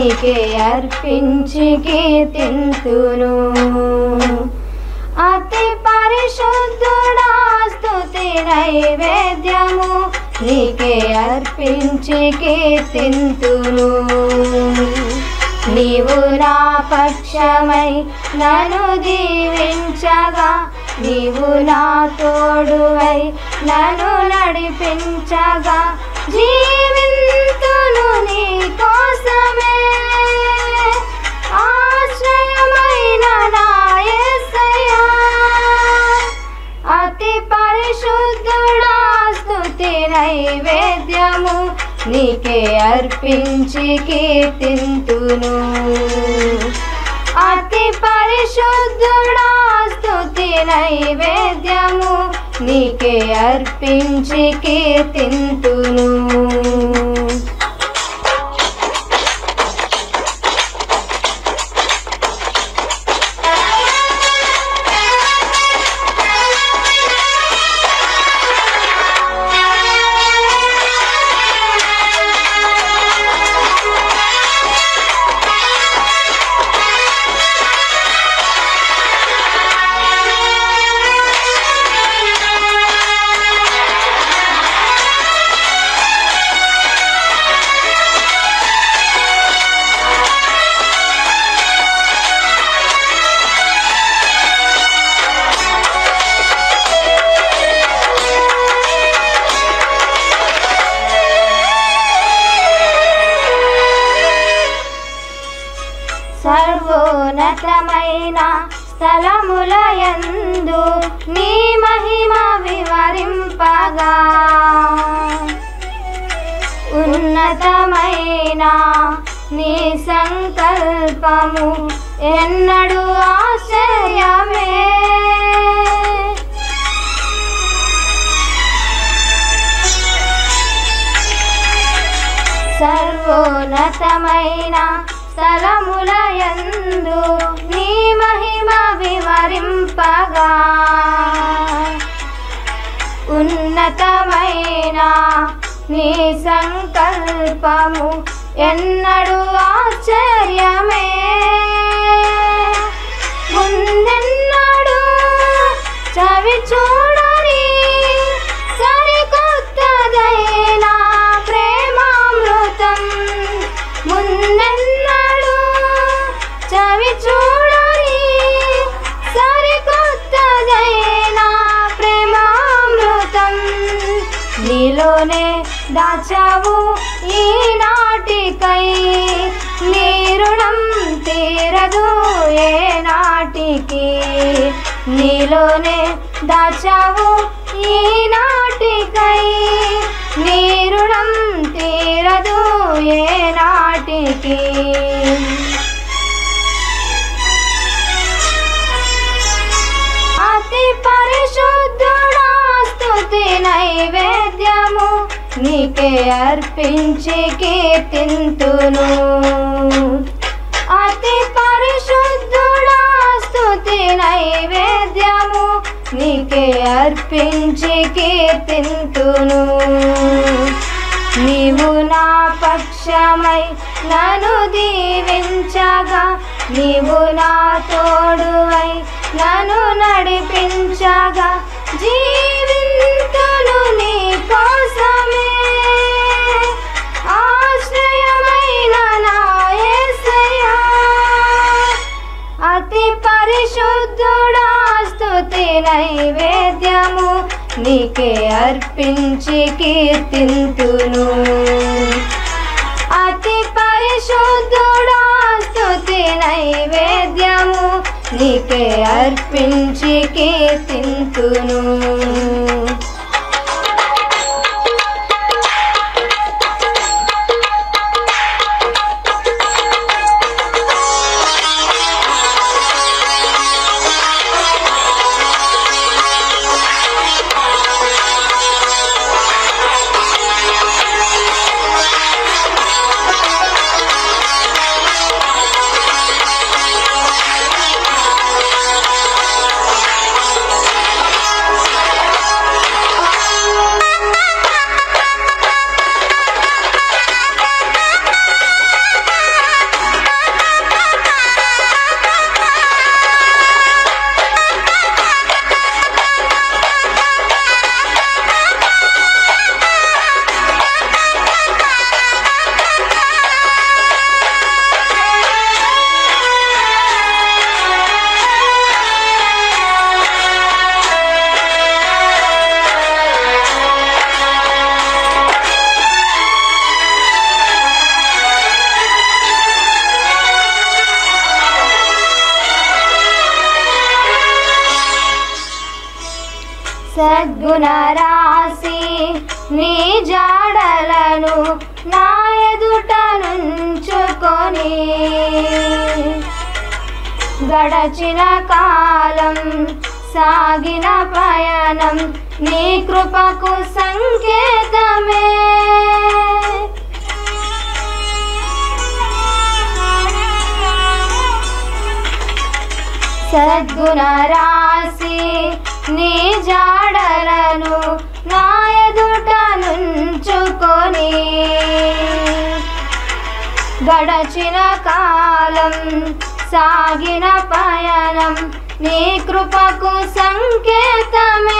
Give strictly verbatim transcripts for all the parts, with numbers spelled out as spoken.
నీకే అర్పించి కీర్తింతును. అతి పరిశుద్ధుడా స్తుతి నైవేద్యము నీకే అర్పించి కీర్తింతును. నీవు నా పక్షమై నన్ను దీవించగా, నీవు నా తోడువై నన్ను నడిపించగా, జీవింతును నీ కోసమే ఆశ్రయమైన నా యేసయ్యా. అతి పరిశుద్ధుడా స్తుతి నైవేద్యము నీకే అర్పించి కీర్తింతును. అతి పరిశుద్ధుడా స్తుతి నైవేద్యము నీకే అర్పించి కీర్తింతును. సర్వోన్నతమైన స్థలములయందు నీ మహిమ వివరింపగా, ఉన్నతమైన నీ సంకల్పము ఎన్నడూ ఆశ్చర్యమే. సర్వోన్నతమైన స్థలములయందు నీ మహిమ వివరింపగా, ఉన్నతమైన నీ సంకల్పము ఎన్నడూ ఆశ్చర్యమే. ముందెన్నడూ చవి చూడని సరికొత్తదైన ప్రేమామృతం, ముందెన్నడూ చవి చూడని సరికొత్తదైన ప్రేమామృతం నీలోనే దాచావు ఈనాటికై. నీ రుణం తీరదు ఏ నాటికి, నీలోనే దాచావు ఈనాటికై. నీ రుణం తీరదు ఏ నాటికి. అతి పరిశుద్ధుడా స్తుతి నైవేద్యము నీకే అర్పించి కీర్తింతును. అతి పరిశుద్ధుడా స్తుతి నైవేద్యము నీకే అర్పించి కీర్తింతును. నీవు నా పక్షమై నన్ను దీవించగా, నీవు నా తోడువై నన్ను నడిపించగా, జీవింతును నీ కోసమే ఆశ్రయమైన నా యేసయ్యా. అతి పరిశుద్ధుడా స్తుతి నైవేద్యము నీకే అర్పించి కీర్తింతును. అతి పరిశుద్ధుడా స్తుతి నైవేద్యము నీకే అర్పించి కీర్తింతును. సద్గుణ రాశి నీ జాడలను నా ఎదుట నుంచుకొని గడచిన కాలం సాగిన పయనం నీ కృపకు సంకేతమే. సద్గుణ రాశి నీ జాడలను నా ఎదుట నుంచుకొని గడచిన కాలం సాగిన పయనం నీ కృపకు సంకేతమే.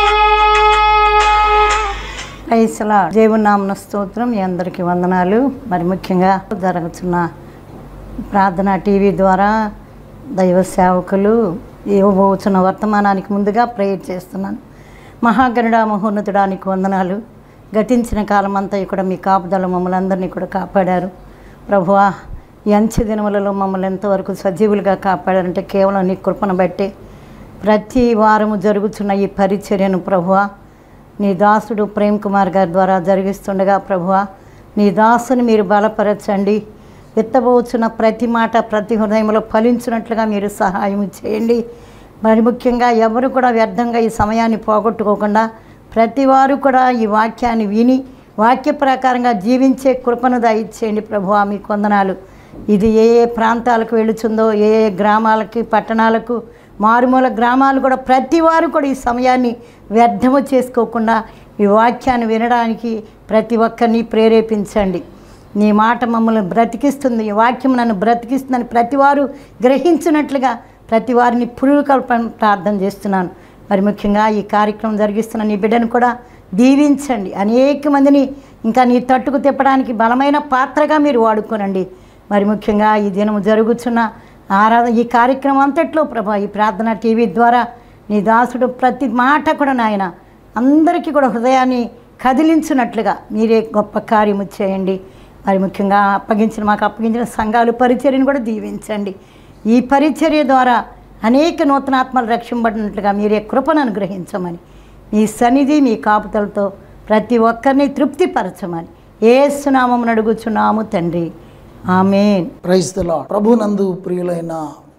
Praise the lord. దేవుని నామమున స్తోత్రం. మీ అందరికీ వందనాలు. మరి ముఖ్యంగా జరుగుతున్న ప్రార్థన టీవీ ద్వారా దైవ సేవకులు ఇవ్వబోతున్న వర్తమానానికి ముందుగా ప్రేయర్ చేస్తున్నాను. మహాగణుడా మహోన్నతుడానికి వందనాలు. గతించిన కాలం అంతా కూడా మీ కాపుదల మమ్మల్ని అందరినీ కూడా కాపాడారు ప్రభువా. ఈ అంచె దినములలో మమ్మల్ని ఎంతవరకు సజీవులుగా కాపాడారంటే కేవలం నీ కృపను బట్టి. ప్రతి వారము జరుగుతున్న ఈ పరిచర్యను ప్రభువా నీ దాసుడు ప్రేమ్ కుమార్ గారి ద్వారా జరిగిస్తుండగా ప్రభువా నీ దాసుని మీరు బలపరచండి. ఎత్తబోచున్న ప్రతి మాట ప్రతి హృదయంలో ఫలించినట్లుగా మీరు సహాయం చేయండి. మరి ముఖ్యంగా ఎవరు కూడా వ్యర్థంగా ఈ సమయాన్ని పోగొట్టుకోకుండా ప్రతి వారు కూడా ఈ వాక్యాన్ని విని వాక్య ప్రకారంగా జీవించే కృపను దయచేయండి ప్రభువా. మీకు వందనాలు. ఇది ఏ ఏ ప్రాంతాలకు వెళుతుందో, ఏ ఏ గ్రామాలకి పట్టణాలకు మారుమూల గ్రామాలు కూడా ప్రతి వారు కూడా ఈ సమయాన్ని వ్యర్థము చేసుకోకుండా ఈ వాక్యాన్ని వినడానికి ప్రతి ఒక్కరిని ప్రేరేపించండి. నీ మాట మమ్మల్ని బ్రతికిస్తుంది, ఈ వాక్యం నన్ను బ్రతికిస్తుందని ప్రతి వారు గ్రహించినట్లుగా ప్రతి వారిని పురుకల్పన ప్రార్థన చేస్తున్నాను. మరి ముఖ్యంగా ఈ కార్యక్రమం జరిగిస్తున్న నీ బిడ్డను కూడా దీవించండి. అనేక మందిని ఇంకా నీ తట్టుకు తిప్పడానికి బలమైన పాత్రగా మీరు వాడుకోనండి. మరి ముఖ్యంగా ఈ దినము జరుగుతున్న ఆరాధన ఈ కార్యక్రమం అంతట్లో ప్రభా ఈ ప్రార్థన టీవీ ద్వారా నీ దాసుడు ప్రతి మాట కూడా నాయన అందరికీ కూడా హృదయాన్ని కదిలించినట్లుగా మీరే గొప్ప కార్యము చేయండి. మరి ముఖ్యంగా అప్పగించిన మాకు అప్పగించిన సంఘాలు పరిచర్యను కూడా దీవించండి. ఈ పరిచర్య ద్వారా అనేక నూతనాత్మలు రక్షింపబడినట్లుగా మీరే కృపను అనుగ్రహించమని మీ సన్నిధి మీ కాపుతలతో ప్రతి ఒక్కరిని తృప్తిపరచమని యేసు నామమున అడుగుచున్నాము తండ్రి, ఆమేన్. Praise the lord. ప్రభునందు ప్రియులైన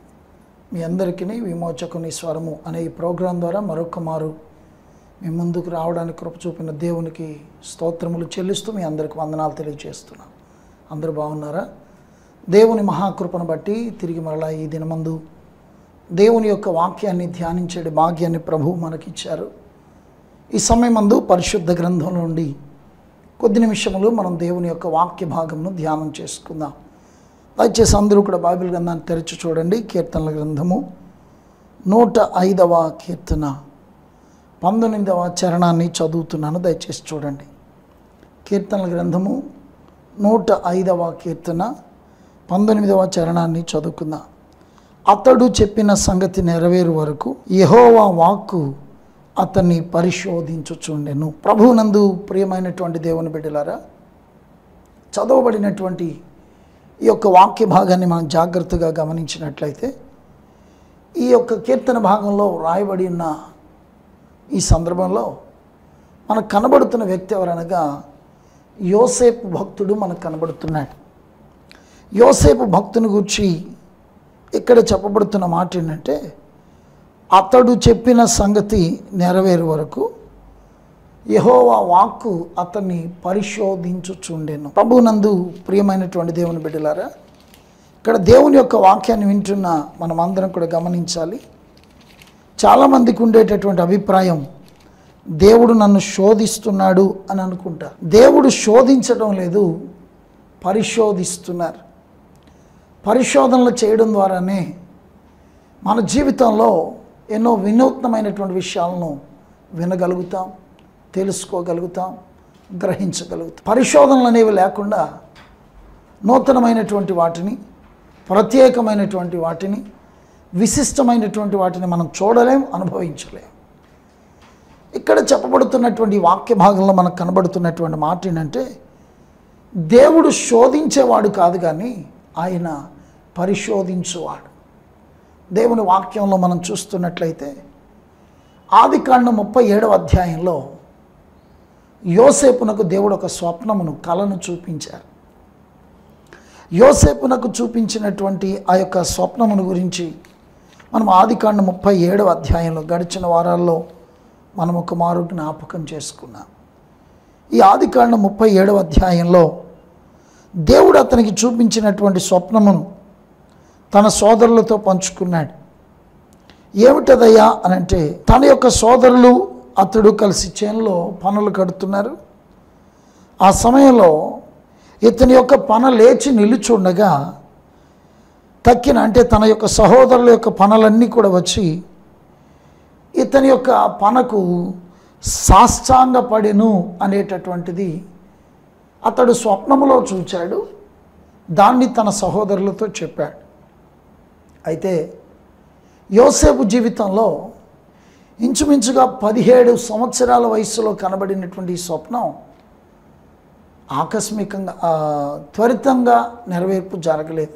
మీ అందరికీ విమోచకుని స్వరము అనే ఈ ప్రోగ్రాం ద్వారా మరొక మారు మీ ముందుకు రావడానికి కృప చూపిన దేవునికి స్తోత్రములు చెల్లిస్తూ మీ అందరికి వందనాలు తెలియజేస్తున్నాను. అందరూ బాగున్నారా? దేవుని మహాకృపను బట్టి తిరిగి మరలా ఈ దినమందు దేవుని యొక్క వాక్యాన్ని ధ్యానించే భాగ్యాన్ని ప్రభువు మనకిచ్చారు. ఈ సమయమందు పరిశుద్ధ గ్రంథంలో నుండి కొద్ది నిమిషములు మనం దేవుని యొక్క వాక్య భాగంను ధ్యానం చేసుకుందాం. దయచేసి అందరూ కూడా బైబిల్ గ్రంథాన్ని తెరచి చూడండి. కీర్తనల గ్రంథము నూట ఐదవ కీర్తన పంతొమ్మిదవ చరణాన్ని చదువుతున్నాను. దయచేసి చూడండి. కీర్తనల గ్రంథము నూట ఐదవ కీర్తన పంతొమ్మిదవ చరణాన్ని చదువుకుందాం. అతడు చెప్పిన సంగతి నెరవేరు వరకు యెహోవా వాక్కు అతన్ని పరిశోధించుచుండెను. ప్రభువునందు ప్రియమైనటువంటి దేవుని బిడ్డలారా, చదవబడినటువంటి ఈ యొక్క వాక్య భాగాన్ని మనం జాగ్రత్తగా గమనించినట్లయితే ఈ యొక్క కీర్తన భాగంలో రాయబడి ఉన్న ఈ సందర్భంలో మనకు కనబడుతున్న వ్యక్తి ఎవరనగా యోసేపు భక్తుడు మనకు కనబడుతున్నాడు. యోసేపు భక్తుని గురించి ఇక్కడ చెప్పబడుతున్న మాట ఏంటంటే, అతడు చెప్పిన సంగతి నెరవేరు వరకు యెహోవా వాక్కు అతన్ని పరిశోధించుచుండెను. ప్రభువునందు ప్రియమైనటువంటి దేవుని బిడ్డలారా, ఇక్కడ దేవుని యొక్క వాక్యాన్ని వింటున్న మనం అందరం కూడా గమనించాలి. చాలామందికి ఉండేటటువంటి అభిప్రాయం, దేవుడు నన్ను శోధిస్తున్నాడు అని అనుకుంటారు. దేవుడు శోధించడం లేదు, పరిశోధిస్తున్నారు. పరిశోధనలు చేయడం ద్వారానే మన జీవితంలో ఎన్నో వినూత్నమైనటువంటి విషయాలను వినగలుగుతాం, తెలుసుకోగలుగుతాం, గ్రహించగలుగుతాం. పరిశోధనలు అనేవి లేకుండా నూతనమైనటువంటి వాటిని, ప్రత్యేకమైనటువంటి వాటిని, విశిష్టమైనటువంటి వాటిని మనం చూడలేం, అనుభవించలేం. ఇక్కడ చెప్పబడుతున్నటువంటి వాక్య భాగంలో మనకు కనబడుతున్నటువంటి మాట ఏంటంటే, దేవుడు శోధించేవాడు కాదు కానీ ఆయన పరిశోధించువాడు. దేవుని వాక్యంలో మనం చూస్తున్నట్లయితే ఆదికాండం ముప్పై ఏడవ అధ్యాయంలో యోసేపునకు దేవుడు ఒక స్వప్నమును కలను చూపించారు. యోసేపునకు చూపించినటువంటి ఆ యొక్క స్వప్నమును గురించి మనం ఆదికాండం ముప్పై ఏడవ అధ్యాయంలో గడిచిన వారాల్లో మనం ఒక మారు జ్ఞాపకం చేసుకున్నాం. ఈ ఆదికాండం ముప్పై ఏడవ అధ్యాయంలో దేవుడు అతనికి చూపించినటువంటి స్వప్నమును తన సోదరులతో పంచుకున్నాడు. ఏమిటదయ్యా అని అంటే, తన యొక్క సోదరులు అతడు కలిసి చేనులో పనులు కడుతున్నారు. ఆ సమయంలో ఇతని యొక్క పన లేచి నిలుచుండగా తక్కిన అంటే తన యొక్క సహోదరుల యొక్క పనులన్నీ కూడా వచ్చి ఇతని యొక్క పనకు సాష్టాంగపడెను అనేటటువంటిది అతడు స్వప్నములో చూచాడు. దాన్ని తన సహోదరులతో చెప్పాడు. అయితే యోసేపు జీవితంలో ఇంచుమించుగా పదిహేడు సంవత్సరాల వయసులో కనబడినటువంటి ఈ స్వప్నం ఆకస్మికంగా త్వరితంగా నెరవేర్పు జరగలేదు.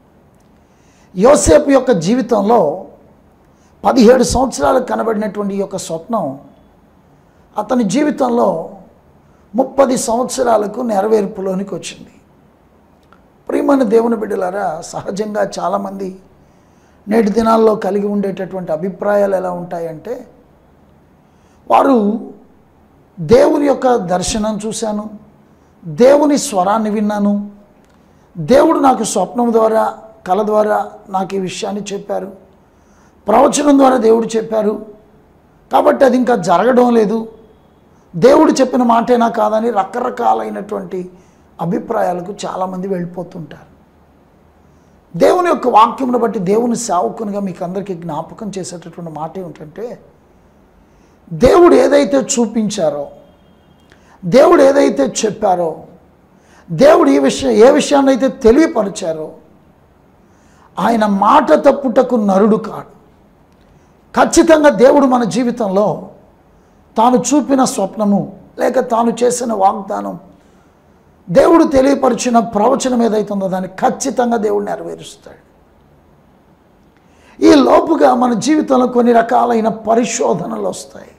యోసేపు యొక్క జీవితంలో పదిహేడు సంవత్సరాలు కనబడినటువంటి ఈ యొక్క స్వప్నం అతని జీవితంలో ముప్పది సంవత్సరాలకు నెరవేర్పులోనికి వచ్చింది. ప్రియమైన దేవుని బిడ్డలారా, సహజంగా చాలామంది నేటి దినాల్లో కలిగి ఉండేటటువంటి అభిప్రాయాలు ఎలా ఉంటాయంటే, వారు దేవుని యొక్క దర్శనం చూశాను, దేవుని స్వరాన్ని విన్నాను, దేవుడు నాకు స్వప్నం ద్వారా కళ ద్వారా నాకు ఈ విషయాన్ని చెప్పారు, ప్రవచనం ద్వారా దేవుడు చెప్పారు, కాబట్టి అది ఇంకా జరగడం లేదు, దేవుడు చెప్పిన మాటేనా కాదని రకరకాలైనటువంటి అభిప్రాయాలకు చాలామంది వెళ్ళిపోతుంటారు. దేవుని యొక్క వాక్యమును బట్టి దేవుని సేవకునిగా మీకు అందరికీ జ్ఞాపకం చేసేటటువంటి మాట ఏమిటంటే, దేవుడు ఏదైతే చూపించారో, దేవుడు ఏదైతే చెప్పారో, దేవుడు ఈ విషయం ఏ విషయాన్ని అయితే తెలియపరిచారో, ఆయన మాట తప్పుటకు నరుడు కాడు. ఖచ్చితంగా దేవుడు మన జీవితంలో తాను చూపిన స్వప్నము లేక తాను చేసిన వాగ్దానం, దేవుడు తెలియపరిచిన ప్రవచనం ఏదైతే ఉందో దాన్ని ఖచ్చితంగా దేవుడు నెరవేరుస్తాడు. ఈ లోపుగా మన జీవితంలో కొన్ని రకాలైన పరిశోధనలు వస్తాయి.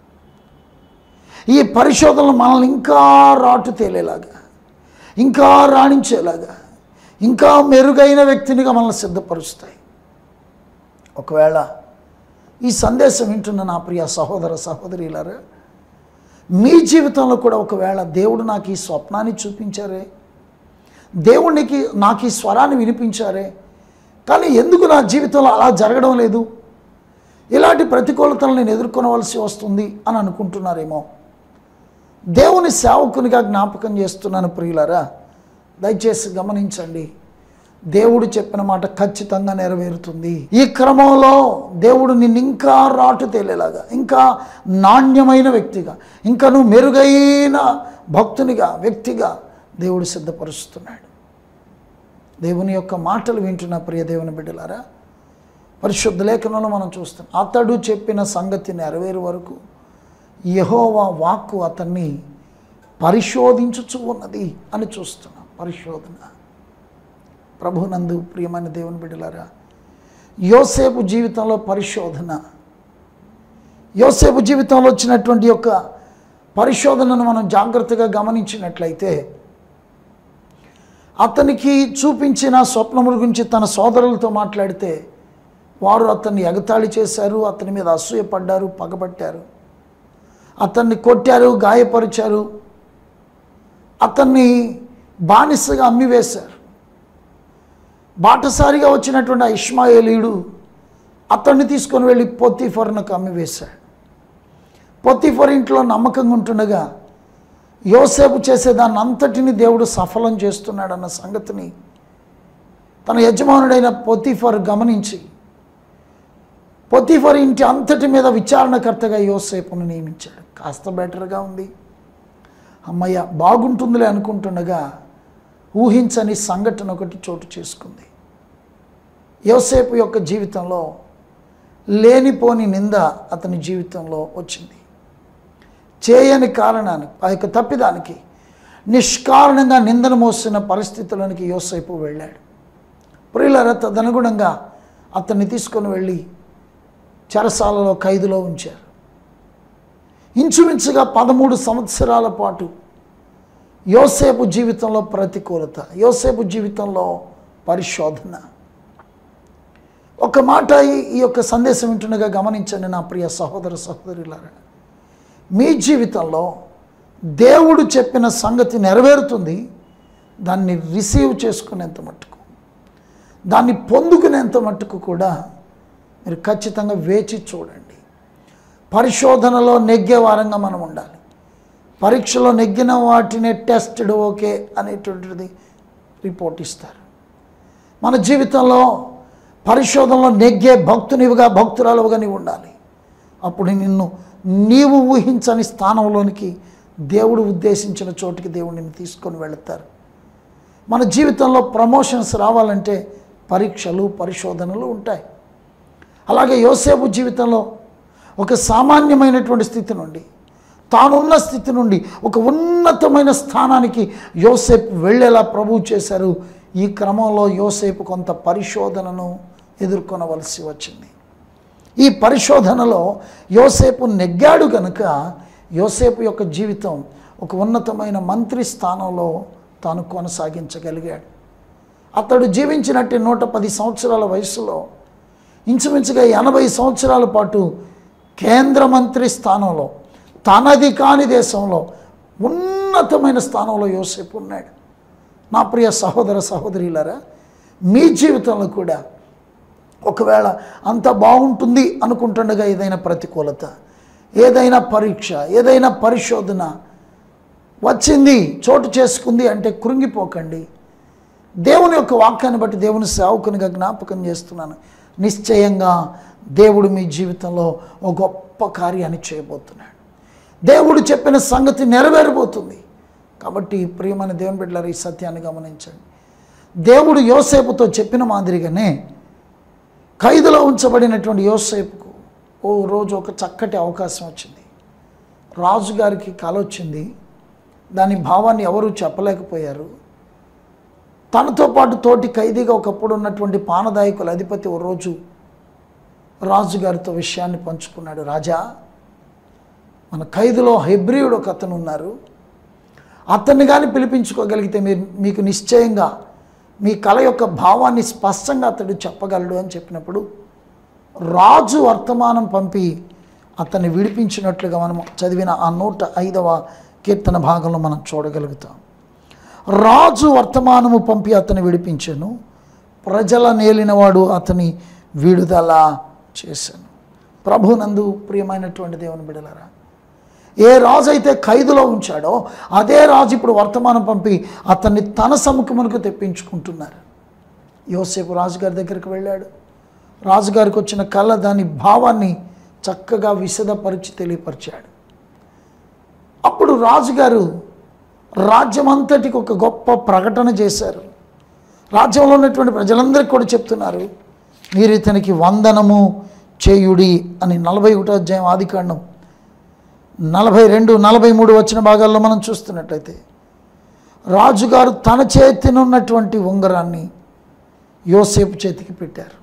ఈ పరిశోధనలు మనల్ని ఇంకా రాటు తేలేలాగా, ఇంకా రాణించేలాగా, ఇంకా మెరుగైన వ్యక్తినిగా మనల్ని సిద్ధపరుస్తాయి. ఒకవేళ ఈ సందేశం వింటున్న నా ప్రియ సహోదర సహోదరులారా, మీ జీవితంలో కూడా ఒకవేళ దేవుడు నాకు ఈ స్వప్నాన్ని చూపించారే, దేవునికి నాకు ఈ స్వరాన్ని వినిపించారే, కానీ ఎందుకు నా జీవితంలో అలా జరగడం లేదు, ఇలాంటి ప్రతికూలతలు నేను ఎదుర్కొనవలసి వస్తుంది అని అనుకుంటున్నారేమో, దేవుని సేవకునిగా జ్ఞాపకం చేస్తున్నాను ప్రియులారా. దయచేసి గమనించండి, దేవుడు చెప్పిన మాట ఖచ్చితంగా నెరవేరుతుంది. ఈ క్రమంలో దేవుడు నిన్ను ఇంకా రాటు తేలేలాగా, ఇంకా నాణ్యమైన వ్యక్తిగా, ఇంకా నువ్వు మెరుగైన భక్తునిగా వ్యక్తిగా దేవుడు సిద్ధపరుస్తున్నాడు. దేవుని యొక్క మాటలు వింటున్న ప్రియ దేవుని బిడ్డలారా, పరిశుద్ధ లేఖనంలో మనం చూస్తాం, అతడు చెప్పిన సంగతి నెరవేరు వరకు యెహోవా వాక్కు అతన్ని పరిశోధించుచు ఉన్నది అని చూస్తున్నాం. పరిశోధన. ప్రభునందు ప్రియమైన దేవుని బిడ్డలారా, యోసేపు జీవితంలో పరిశోధన, యోసేపు జీవితంలో వచ్చినటువంటి యొక్క పరిశోధనను మనం జాగ్రత్తగా గమనించినట్లయితే, అతనికి చూపించిన స్వప్నముల గురించి తన సోదరులతో మాట్లాడితే వారు అతన్ని ఎగతాళి చేశారు, అతని మీద అసూయపడ్డారు, పగబట్టారు, అతన్ని కొట్టారు, గాయపరిచారు, అతన్ని బానిసగా అమ్మివేశారు. బాటసారిగా వచ్చినటువంటి ఆ ఇష్మాయేలీయుడు అతన్ని తీసుకొని వెళ్ళి పొతీఫరునకు అమ్మివేశాడు. పొతీఫరు ఇంట్లో నమ్మకంగా ఉంటుండగా యోసేపు చేసేదాన్ని అంతటిని దేవుడు సఫలం చేస్తున్నాడన్న సంగతిని తన యజమానుడైన పొతీఫరు గమనించి పొతీఫరు ఇంటి అంతటి మీద విచారణకర్తగా యోసేపును నియమించాడు. కాస్త బెటర్గా ఉంది, అమ్మయ్య బాగుంటుందిలే అనుకుంటుండగా ఊహించని సంఘటన ఒకటి చోటు చేసుకుంది. యోసేపు యొక్క జీవితంలో లేనిపోని నింద అతని జీవితంలో వచ్చింది. చేయని కారణానికి, ఆ యొక్క తప్పిదానికి నిష్కారణంగా నిందను మోసిన పరిస్థితులకి యోసేపు వెళ్ళాడు. ప్రియులారా, తదనుగుణంగా అతన్ని తీసుకొని వెళ్ళి చెరసాలలో ఖైదులో ఉంచారు. ఇంచుమించుగా పదమూడు సంవత్సరాల పాటు యోసేపు జీవితంలో ప్రతికూలత, యోసేపు జీవితంలో పరిశోధన. ఒక మాట ఈ యొక్క సందేశం వింటుండగా గమనించండి నా ప్రియ సహోదర సహోదరులారా, మీ జీవితంలో దేవుడు చెప్పిన సంగతి నెరవేరుతుంది. దాన్ని రిసీవ్ చేసుకునేంత మట్టుకు, దాన్ని పొందుకునేంత మట్టుకు కూడా మీరు ఖచ్చితంగా వేచి చూడండి. పరిశోధనలో నెగ్గే వారంగా మనం ఉండాలి. పరీక్షలో నెగ్గిన వాటినే టెస్టెడ్ ఓకే అనేటువంటిది రిపోర్ట్ ఇస్తారు. మన జీవితంలో పరిశోధనలో నెగ్గే భక్తునివిగా భక్తురాలుగా నీవు ఉండాలి. అప్పుడు నిన్ను నీవు ఊహించని స్థానంలోనికి దేవుడు ఉద్దేశించిన చోటికి దేవుడు నిన్ను తీసుకొని వెళుతారు. మన జీవితంలో ప్రమోషన్స్ రావాలంటే పరీక్షలు పరిశోధనలు ఉంటాయి. అలాగే యోసేపు జీవితంలో ఒక సామాన్యమైనటువంటి స్థితి నుండి, తానున్న స్థితి నుండి ఒక ఉన్నతమైన స్థానానికి యోసేపు వెళ్ళేలా ప్రభువు చేశారు. ఈ క్రమంలో యోసేపు కొంత పరిశోధనను ఎదుర్కొనవలసి వచ్చింది. ఈ పరిశోధనలో యోసేపు నెగ్గాడు కనుక యోసేపు యొక్క జీవితం ఒక ఉన్నతమైన మంత్రి స్థానంలో తాను కొనసాగించగలిగాడు. అతడు జీవించినట్టు నూట పది సంవత్సరాల వయసులో ఇంచుమించుగా ఎనభై సంవత్సరాల పాటు కేంద్ర మంత్రి స్థానంలో, తనది కాని దేశంలో ఉన్నతమైన స్థానంలో యోసేపు ఉన్నాడు. నా ప్రియ సహోదర సహోదరులారా, మీ జీవితంలో కూడా ఒకవేళ అంత బాగుంటుంది అనుకుంటుండగా ఏదైనా ప్రతికూలత, ఏదైనా పరీక్ష, ఏదైనా పరిశోధన వచ్చింది, చోటు చేసుకుంది అంటే కృంగిపోకండి. దేవుని యొక్క వాక్యాన్ని బట్టి దేవుని సేవకునిగా జ్ఞాపకం చేస్తున్నాను. నిశ్చయంగా దేవుడు మీ జీవితంలో ఒక గొప్ప కార్యాన్ని చేయబోతున్నాడు. దేవుడు చెప్పిన సంగతి నెరవేరబోతుంది. కాబట్టి ప్రియమైన దేవుని బిడ్డలారా, ఈ సత్యాన్ని గమనించండి. దేవుడు యోసేపుతో చెప్పిన మాదిరిగానే ఖైదులో ఉంచబడినటువంటి యోసేపుకు ఓ రోజు ఒక చక్కటి అవకాశం వచ్చింది. రాజుగారికి కల వచ్చింది. దాని భావాన్ని ఎవరూ చెప్పలేకపోయారు. తనతో పాటు తోటి ఖైదీగా ఒకప్పుడు ఉన్నటువంటి పానదాయకుల అధిపతి ఓ రోజు రాజుగారితో విషయాన్ని పంచుకున్నాడు. రాజా, మన ఖైదులో హెబ్రీయుడు ఒక అతను ఉన్నారు. అతన్ని కానీ పిలిపించుకోగలిగితే మీరు మీకు నిశ్చయంగా మీ కళ యొక్క భావాన్ని స్పష్టంగా అతడు చెప్పగలడు అని చెప్పినప్పుడు రాజు వర్తమానం పంపి అతన్ని విడిపించినట్లుగా మనం చదివిన ఆ నూట ఐదవ కీర్తన భాగంలో మనం చూడగలుగుతాం. రాజు వర్తమానము పంపి అతన్ని విడిపించాను, ప్రజల నేలినవాడు అతని విడుదల చేశాను. ప్రభునందు ప్రియమైనటువంటి దేవుని బిడ్డలారా, ఏ రాజు అయితే ఖైదులో ఉంచాడో అదే రాజు ఇప్పుడు వర్తమానం పంపి అతన్ని తన సముఖమునకు తెప్పించుకుంటున్నారు. యోసేపు రాజుగారి దగ్గరికి వెళ్ళాడు. రాజుగారికి వచ్చిన కళ దాని భావాన్ని చక్కగా విశదపరిచి తెలియపరిచాడు. అప్పుడు రాజుగారు రాజ్యమంతటికి ఒక గొప్ప ప్రకటన చేశారు. రాజ్యంలో ఉన్నటువంటి ప్రజలందరికీ కూడా చెప్తున్నారు, మీరు ఇతనికి వందనము చేయుడి అని. నలభై ఒకటో అధ్యాయం ఆదికాండం నలభై రెండు నలభై మూడు వచ్చిన భాగాల్లో మనం చూస్తున్నట్లయితే రాజుగారు తన చేతినున్నటువంటి ఉంగరాన్ని యోసేపు చేతికి పెట్టారు.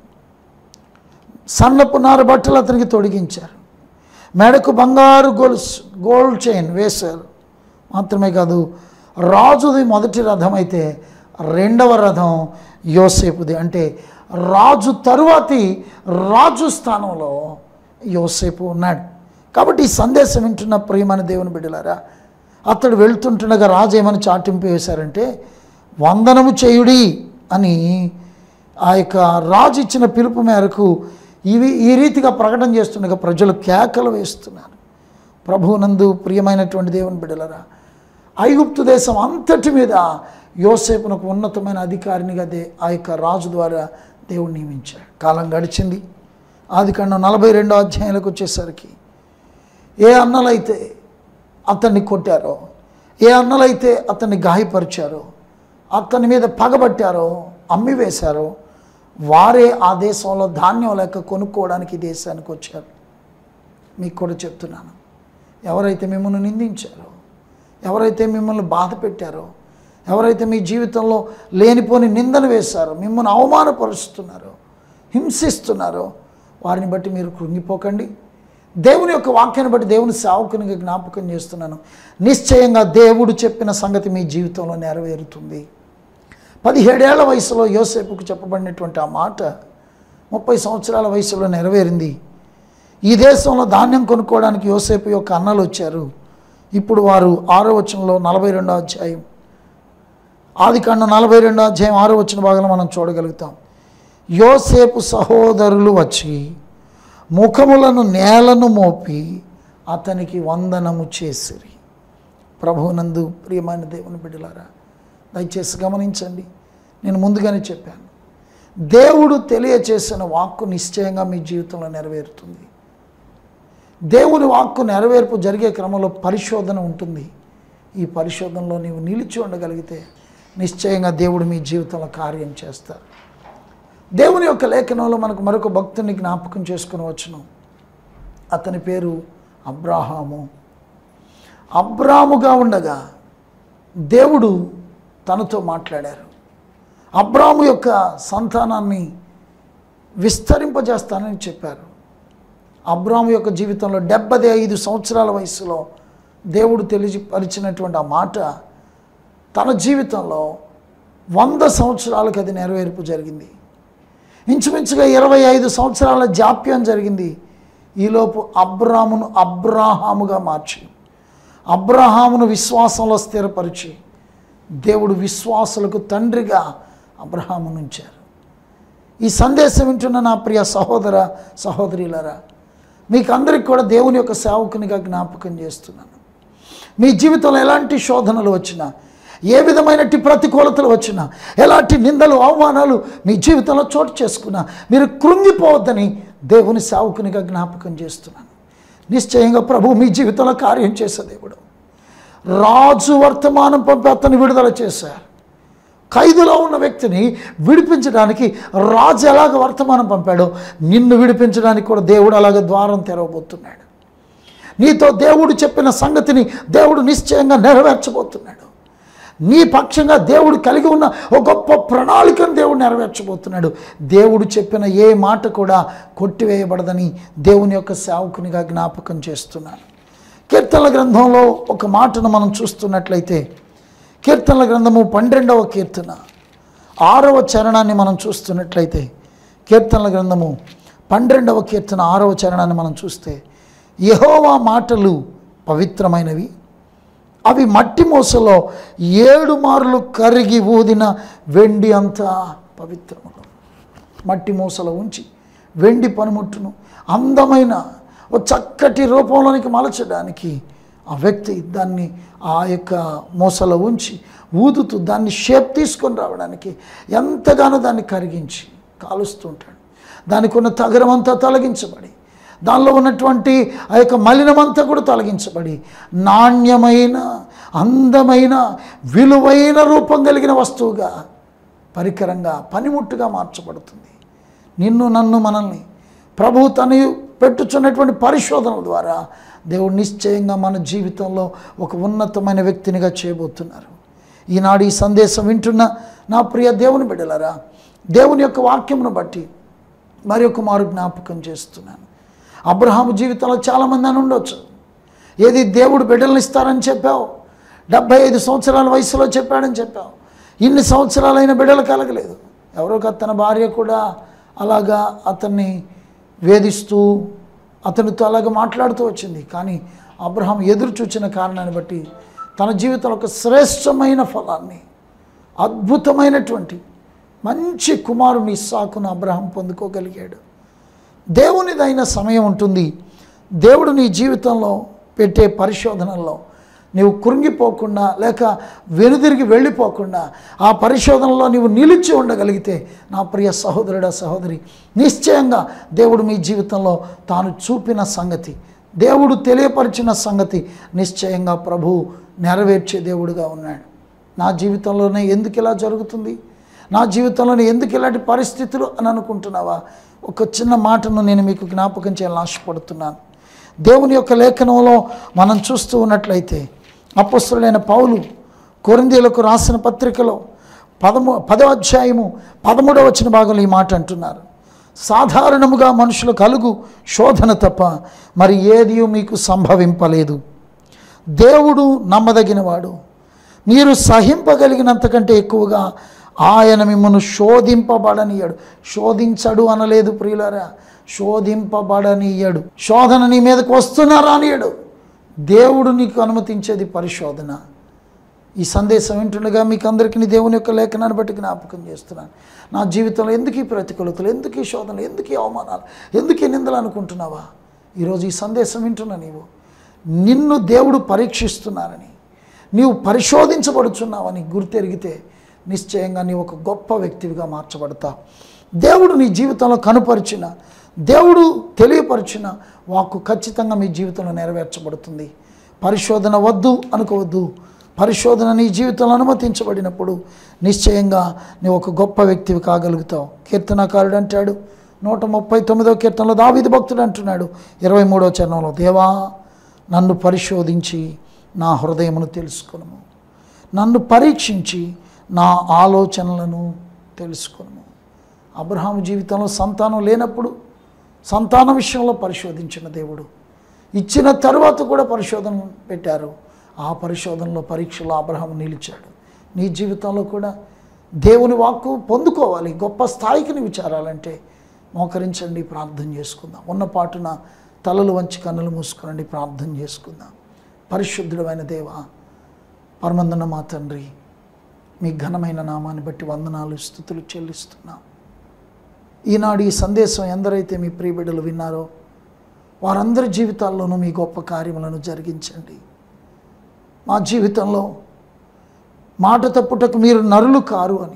సన్నపు నార బట్టలు అతనికి తొడిగించారు. మెడకు బంగారు గొలుసు గోల్డ్ చైన్ వేశారు. మాత్రమే కాదు, రాజుది మొదటి రథం అయితే రెండవ రథం యోసేపుది. అంటే రాజు తరువాతి రాజు స్థానంలో యోసేపు ఉన్నాడు. కాబట్టి ఈ సందేశం వింటున్న ప్రియమైన దేవుని బిడ్డలారా, అతడు వెళ్తుంటుండగా రాజు ఏమని చాటింపు వేశారంటే వందనము చేయుడి అని. ఆ యొక్క రాజు ఇచ్చిన పిలుపు మేరకు ఇవి ఈ రీతిగా ప్రకటన చేస్తుండగా ప్రజలు కేకలు వేస్తున్నారు. ప్రభువునందు ప్రియమైనటువంటి దేవుని బిడ్డలారా, ఐగుప్తు దేశం అంతటి మీద యోసేపునకు ఉన్నతమైన అధికారినిగా దే ఆ యొక్క రాజు ద్వారా దేవుడు నియమించాడు. కాలం గడిచింది. ఆదికాండం నలభై రెండో అధ్యాయాలకు వచ్చేసరికి ఏ అన్నలైతే అతన్ని కొట్టారో, ఏ అన్నలైతే అతన్ని గాయపరిచారో, అతని మీద పగబట్టారో, అమ్మివేశారో, వారే ఆ దేశంలో ధాన్యం లేక కొనుక్కోవడానికి దేశానికి వచ్చారు. మీకు కూడా చెప్తున్నాను, ఎవరైతే మిమ్మల్ని నిందించారో, ఎవరైతే మిమ్మల్ని బాధ పెట్టారో, ఎవరైతే మీ జీవితంలో లేనిపోని నిందన వేశారో, మిమ్మల్ని అవమానపరుస్తున్నారో, హింసిస్తున్నారో, వారిని బట్టి మీరు కృంగిపోకండి. దేవుని యొక్క వాక్యాన్ని బట్టి దేవుని సేవకునిగా జ్ఞాపకం చేస్తున్నాను. నిశ్చయంగా దేవుడు చెప్పిన సంగతి మీ జీవితంలో నెరవేరుతుంది. పదిహేడేళ్ల వయసులో యోసేపుకు చెప్పబడినటువంటి ఆ మాట ముప్పై సంవత్సరాల వయసులో నెరవేరింది. ఈ దేశంలో ధాన్యం కొనుక్కోవడానికి యోసేపు యొక్క అన్నలు వచ్చారు. ఇప్పుడు వారు ఆరో వచనంలో నలభై రెండో అధ్యాయం ఆదికాండం నలభై రెండో అధ్యాయం ఆరో వచన భాగంలో మనం చూడగలుగుతాం. యోసేపు సహోదరులు వచ్చి ముఖములను నేలను మోపి అతనికి వందనము చేసిరి. ప్రభువునందు ప్రియమైన దేవుని బిడ్డలారా, దయచేసి గమనించండి. నేను ముందుగానే చెప్పాను, దేవుడు తెలియచేసిన వాక్కు నిశ్చయంగా మీ జీవితంలో నెరవేరుతుంది. దేవుని వాక్కు నెరవేర్పు జరిగే క్రమంలో పరిశోధన ఉంటుంది. ఈ పరిశోధనలో నీవు నిలిచి ఉండగలిగితే నిశ్చయంగా దేవుడు మీ జీవితంలో కార్యం చేస్తారు. దేవుని యొక్క లేఖనంలో మనకు మరొక భక్తుని జ్ఞాపకం చేసుకుని వచ్చును. అతని పేరు అబ్రాహాము. అబ్రాముగా ఉండగా దేవుడు తనతో మాట్లాడారు. అబ్రాము యొక్క సంతానాన్ని విస్తరింపజేస్తానని చెప్పారు. అబ్రాము యొక్క జీవితంలో డెబ్బై ఐదు సంవత్సరాల వయసులో దేవుడు తెలియపరిచినటువంటి ఆ మాట తన జీవితంలో వంద సంవత్సరాలకు అది నెరవేర్పు జరిగింది. ఇంచుమించుగా ఇరవై ఐదు సంవత్సరాల జాప్యం జరిగింది. ఈలోపు అబ్రామును అబ్రాహాముగా మార్చి అబ్రాహామును విశ్వాసంలో స్థిరపరిచి దేవుడు విశ్వాసులకు తండ్రిగా అబ్రహామును ఉంచారు. ఈ సందేశం వింటున్న నా ప్రియ సహోదర సహోదరులారా, మీకు అందరికీ కూడా దేవుని యొక్క సేవకునిగా జ్ఞాపకం చేస్తున్నాను. మీ జీవితంలో ఎలాంటి శోధనలు వచ్చినా, ఏ విధమైనటి ప్రతికూలతలు వచ్చినా, ఎలాంటి నిందలు అవమానాలు మీ జీవితంలో చోటు చేసుకున్నా మీరు కృంగిపోవద్దని దేవుని సేవకునిగా జ్ఞాపకం చేస్తున్నాను. నిశ్చయంగా ప్రభు మీ జీవితంలో కార్యం చేసే దేవుడు. రాజు వర్తమానం పంపి అతన్ని విడుదల చేశారు. ఖైదులో ఉన్న వ్యక్తిని విడిపించడానికి రాజు ఎలాగ వర్తమానం పంపాడో నిన్ను విడిపించడానికి కూడా దేవుడు అలాగ ద్వారం తెరవబోతున్నాడు. నీతో దేవుడు చెప్పిన సంగతిని దేవుడు నిశ్చయంగా నెరవేర్చబోతున్నాడు. నీ పక్షంగా దేవుడు కలిగి ఉన్న ఒక గొప్ప ప్రణాళికను దేవుడు నెరవేర్చబోతున్నాడు. దేవుడు చెప్పిన ఏ మాట కూడా కొట్టివేయబడదని దేవుని యొక్క సేవకునిగా జ్ఞాపకం చేస్తున్నాను. కీర్తనల గ్రంథంలో ఒక మాటను మనం చూస్తున్నట్లయితే, కీర్తనల గ్రంథము పన్నెండవ కీర్తన ఆరవ చరణాన్ని మనం చూస్తున్నట్లయితే, కీర్తనల గ్రంథము పన్నెండవ కీర్తన ఆరవ చరణాన్ని మనం చూస్తే, యెహోవా మాటలు పవిత్రమైనవి, అవి మట్టి మూసలో ఏడు మార్లు కరిగి ఊదిన వెండి అంతా పవిత్రములు. మట్టి మూసలో ఉంచి వెండి పనిముట్టును అందమైన ఓ చక్కటి రూపంలోనికి మలచడానికి ఆ వ్యక్తి దాన్ని ఆ యొక్క మూసలో ఉంచి ఊదుతూ దాన్ని షేప్ తీసుకొని రావడానికి ఎంతగానో దాన్ని కరిగించి కాలుస్తూ ఉంటాడు. దానికి ఉన్న తగరమంతా తొలగించబడి, దానిలో ఉన్నటువంటి ఆ యొక్క మలినమంతా కూడా తొలగించబడి నాణ్యమైన అందమైన విలువైన రూపం కలిగిన వస్తువుగా, పరికరంగా, పనిముట్టుగా మార్చబడుతుంది. నిన్ను నన్ను మనల్ని ప్రభు తను పెట్టుచున్నటువంటి పరిశోధనల ద్వారా దేవుడు నిశ్చయంగా మన జీవితంలో ఒక ఉన్నతమైన వ్యక్తినిగా చేయబోతున్నారు. ఈనాడు ఈ సందేశం వింటున్న నా ప్రియ దేవుని బిడ్డలారా, దేవుని యొక్క వాక్యమును బట్టి మరి ఒక మారు జ్ఞాపకం చేస్తున్నాను. అబ్రహాము జీవితంలో చాలామంది అని ఉండొచ్చు. ఏది దేవుడు బిడ్డలను ఇస్తారని చెప్పావు, డెబ్భై ఐదు సంవత్సరాల వయసులో చెప్పాడని చెప్పావు, ఇన్ని సంవత్సరాలైన బిడ్డలు కలగలేదు. ఎవరో తన భార్య కూడా అలాగా అతన్ని వేధిస్తూ అతనితో అలాగ మాట్లాడుతూ వచ్చింది. కానీ అబ్రహాం ఎదురు చూచిన కారణాన్ని బట్టి తన జీవితంలో ఒక శ్రేష్టమైన ఫలాన్ని, అద్భుతమైనటువంటి మంచి కుమారుని ఇస్సాకును అబ్రహాం పొందుకోగలిగాడు. దేవునిదైన సమయం ఉంటుంది. దేవుడు నీ జీవితంలో పెట్టే పరిశోధనల్లో నీవు కృంగిపోకుండా లేక వెనుదిరిగి వెళ్ళిపోకుండా ఆ పరిశోధనలో నీవు నిలిచి ఉండగలిగితే నా ప్రియ సహోదరుడా సహోదరి, నిశ్చయంగా దేవుడు మీ జీవితంలో తాను చూపిన సంగతి, దేవుడు తెలియపరిచిన సంగతి నిశ్చయంగా ప్రభువు నెరవేర్చే దేవుడుగా ఉన్నాడు. నా జీవితంలోనే ఎందుకు ఇలా జరుగుతుంది, నా జీవితంలోనే ఎందుకు ఇలాంటి పరిస్థితులు అని అనుకుంటున్నావా? ఒక చిన్న మాటను నేను మీకు జ్ఞాపకం చేయాలని ఆశపడుతున్నాను. దేవుని యొక్క లేఖనంలో మనం చూస్తూ ఉన్నట్లయితే అపొస్తలుడైన పౌలు కొరింథీయులకు రాసిన పత్రికలో పదమూ పదవ అధ్యాయము పదమూడవ వచన భాగంలో ఈ మాట అంటున్నారు. సాధారణముగా మనుషులు కలుగు శోధన తప్ప మరి ఏది మీకు సంభవింపలేదు. దేవుడు నమ్మదగినవాడు. మీరు సహింపగలిగినంతకంటే ఎక్కువగా ఆయన మిమ్మల్ని శోధింపబడనీయడు. శోధించడు అనలేదు ప్రియులారా, శోధింపబడనీయడు. శోధన నీ మీదకు వస్తున్నా రానియడు. దేవుడు నీకు అనుమతించేది పరిశోధన. ఈ సందేశం వింటుండగా మీకు అందరికీ నీ దేవుని యొక్క లేఖనాన్ని బట్టి జ్ఞాపకం చేస్తున్నాను. నా జీవితంలో ఎందుకు ఈ ప్రతికూలతలు, ఎందుకు ఈ శోధనలు, ఎందుకు ఈ అవమానాలు, ఎందుకు ఈ నిందలు అనుకుంటున్నావా? ఈరోజు ఈ సందేశం వింటున్నా నీవు నిన్ను దేవుడు పరీక్షిస్తున్నారని, నీవు పరిశోధించబడుచున్నావని గుర్తెరిగితే నిశ్చయంగా నీవు ఒక గొప్ప వ్యక్తివిగా మార్చబడతావు. దేవుడు నీ జీవితంలో కనుపరిచిన, దేవుడు తెలియపరిచిన వాక్కు ఖచ్చితంగా మీ జీవితంలో నెరవేర్చబడుతుంది. పరిశోధన వద్దు అనుకోవద్దు. పరిశోధన నీ జీవితంలో అనుమతించబడినప్పుడు నిశ్చయంగా నీవు ఒక గొప్ప వ్యక్తివి కాగలుగుతావు. కీర్తనకారుడు అంటాడు, నూట ముప్పై తొమ్మిదవ కీర్తనలో దావీదు భక్తుడు అంటున్నాడు ఇరవై మూడవ చరణంలో, దేవా నన్ను పరిశోధించి నా హృదయమును తెలుసుకొనుము, నన్ను పరీక్షించి నా ఆలోచనలను తెలుసుకొనుము. అబ్రహాము జీవితంలో సంతానం లేనప్పుడు సంతానం విషయంలో పరిశోధించిన దేవుడు, ఇచ్చిన తరువాత కూడా పరిశోధన పెట్టారు. ఆ పరిశోధనలో పరీక్షలో అబ్రహాము నిలిచాడు. నీ జీవితంలో కూడా దేవుని వాక్కు పొందుకోవాలి, గొప్ప స్థాయికి నీవు చేరాలంటే మోకరించండి, ప్రార్థన చేసుకుందాం. ఉన్న పాటున తలలు వంచి కన్నులు మూసుకోనండి, ప్రార్థన చేసుకుందాం. పరిశుద్ధుడమైన దేవ, పరమందున మా తండ్రి, మీ ఘనమైన నామాన్ని బట్టి వందనాలు స్తుతులు చెల్లిస్తున్నాం. ఈనాడు ఈ సందేశం ఎందరైతే మీ ప్రియబిడ్డలు విన్నారో వారందరి జీవితాల్లోనూ మీ గొప్ప కార్యములను జరిగించండి. మా జీవితంలో మాట తప్పుటకు మీరు నరులు కారు అని,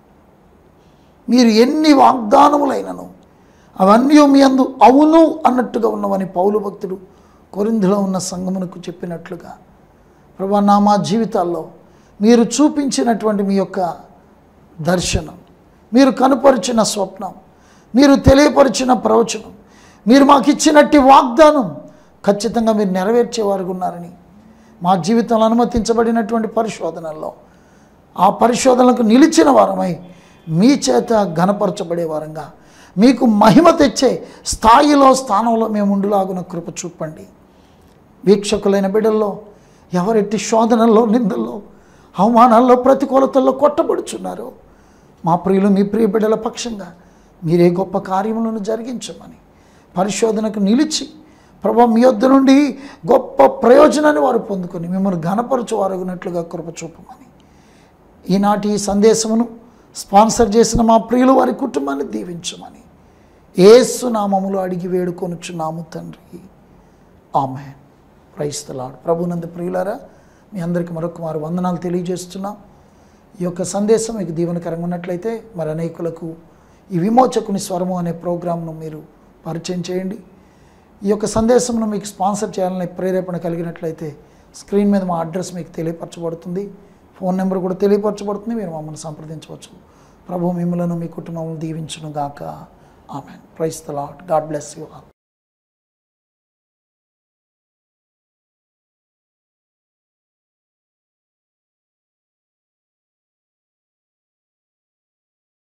మీరు ఎన్ని వాగ్దానములైనను అవన్నీ మీ అందు అవును అన్నట్టుగా ఉన్నవని పౌలు భక్తుడు కొరింథీలో ఉన్న సంఘమునకు చెప్పినట్లుగా ప్రభువా, నా మా జీవితాల్లో మీరు చూపించినటువంటి మీ యొక్క దర్శనం, మీరు కనుపరిచిన స్వప్నం, మీరు తెలియపరిచిన ప్రవచనం, మీరు మాకు ఇచ్చినట్టి వాగ్దానం ఖచ్చితంగా మీరు నెరవేర్చేవారు ఉన్నారని మా జీవితంలో అనుమతించబడినటువంటి పరిశోధనల్లో ఆ పరిశోధనలకు నిలిచిన వారమై మీ చేత ఘనపరచబడే వారంగా మీకు మహిమ తెచ్చే స్థాయిలో స్థానంలో మేము ఉండులాగున కృప చూపండి. వీక్షకులైన బిడ్డల్లో ఎవరెట్టి శోధనల్లో, నిందల్లో, అవమానాల్లో, ప్రతికూలతల్లో కొట్టబడుచున్నారో మా ప్రియులు మీ ప్రియ బిడ్డల పక్షంగా మీరే గొప్ప కార్యములను జరిగించమని, పరిశోధనకు నిలిచి ప్రభు మీ యొద్ద నుండి గొప్ప ప్రయోజనాన్ని వారు పొందుకొని మిమ్మల్ని ఘనపరచువారగినట్లుగా కృప చూపమని, ఈనాటి ఈ సందేశమును స్పాన్సర్ చేసిన మా ప్రియులు వారి కుటుంబాన్ని దీవించమని యేసు నామములో అడిగి వేడుకొనుచున్నాము తండ్రి, ఆమేన్. Praise the lord. ప్రభునందు ప్రియులారా, మీ అందరికీ మరొక మారు వందనాలు తెలియజేస్తున్నాం. ఈ యొక్క సందేశం మీకు దీవెనకరంగా ఉన్నట్లయితే మరి అనేకులకు ఈ విమోచకుని స్వరము అనే ప్రోగ్రామ్ను మీరు పరిచయం చేయండి. ఈ యొక్క సందేశంను మీకు స్పాన్సర్ చేయాలనే ప్రేరేపణ కలిగినట్లయితే స్క్రీన్ మీద మా అడ్రస్ మీకు తెలియపరచబడుతుంది, ఫోన్ నెంబర్ కూడా తెలియపరచబడుతుంది. మీరు మమ్మల్ని సంప్రదించవచ్చు. ప్రభు మిమ్మలను మీ కుటుంబం దీవించును గాక. Amen. Praise the Lord. God bless you all.